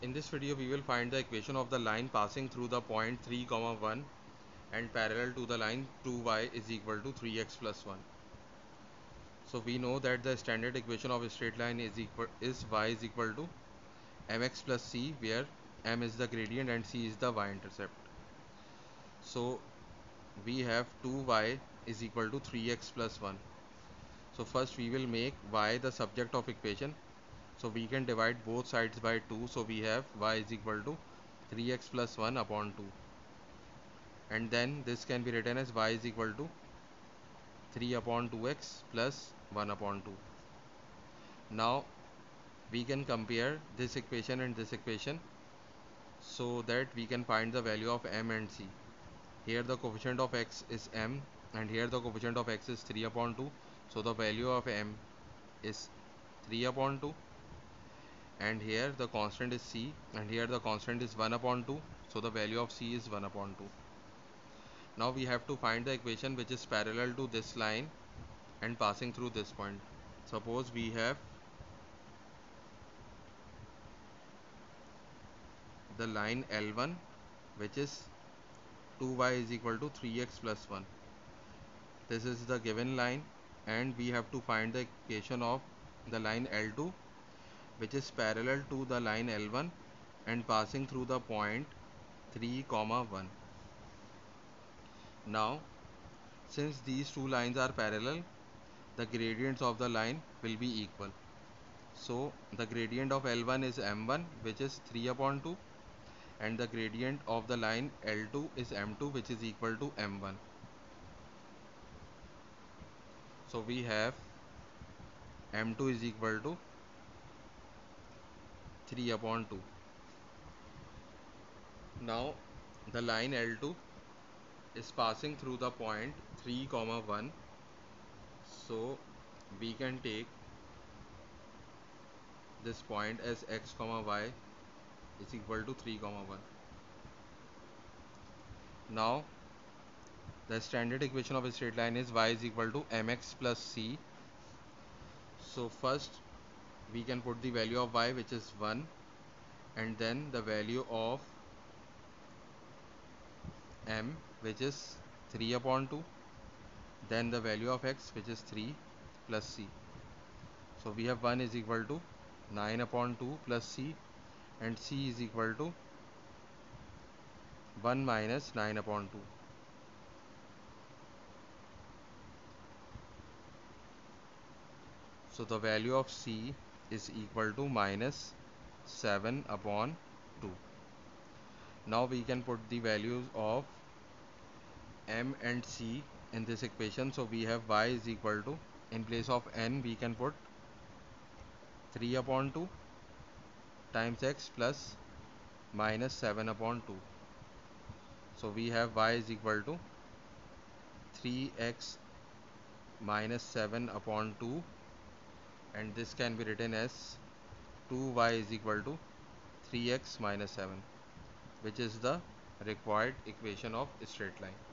In this video we will find the equation of the line passing through the point 3, 1 and parallel to the line 2y is equal to 3x plus 1. So we know that the standard equation of a straight line is y is equal to mx plus c, where m is the gradient and c is the y-intercept. So we have 2y is equal to 3x plus 1. So first we will make y the subject of equation. So we can divide both sides by 2. So we have y is equal to 3x plus 1 upon 2. And then this can be written as y is equal to 3 upon 2x plus 1 upon 2. Now we can compare this equation and this equation so that we can find the value of m and c. Here the coefficient of x is m and here the coefficient of x is 3 upon 2. So the value of m is 3 upon 2, and here the constant is c and here the constant is 1 upon 2. So the value of c is 1 upon 2. Now we have to find the equation which is parallel to this line and passing through this point. Suppose we have the line L1 which is 2y is equal to 3x plus 1. This is the given line, and we have to find the equation of the line L2 which is parallel to the line L1 and passing through the point 3, 1. Now since these two lines are parallel, the gradients of the line will be equal. So the gradient of L1 is m1 which is 3 upon 2, and the gradient of the line L2 is m2 which is equal to m1. So we have m2 is equal to 3 upon 2. Now the line L2 is passing through the point 3, 1. So we can take this point as x, y is equal to 3, 1. Now the standard equation of a straight line is y is equal to mx plus c. So first we can put the value of y which is 1, and then the value of m which is 3 upon 2, then the value of x which is 3 plus c. So we have 1 is equal to 9 upon 2 plus c, and c is equal to 1 minus 9 upon 2. So the value of c is equal to minus 7 upon 2. Now we can put the values of m and c in this equation. So we have y is equal to, in place of n we can put 3 upon 2 times x plus minus 7 upon 2. So we have y is equal to 3x minus 7 upon 2, and this can be written as 2y is equal to 3x minus 7, which is the required equation of a straight line.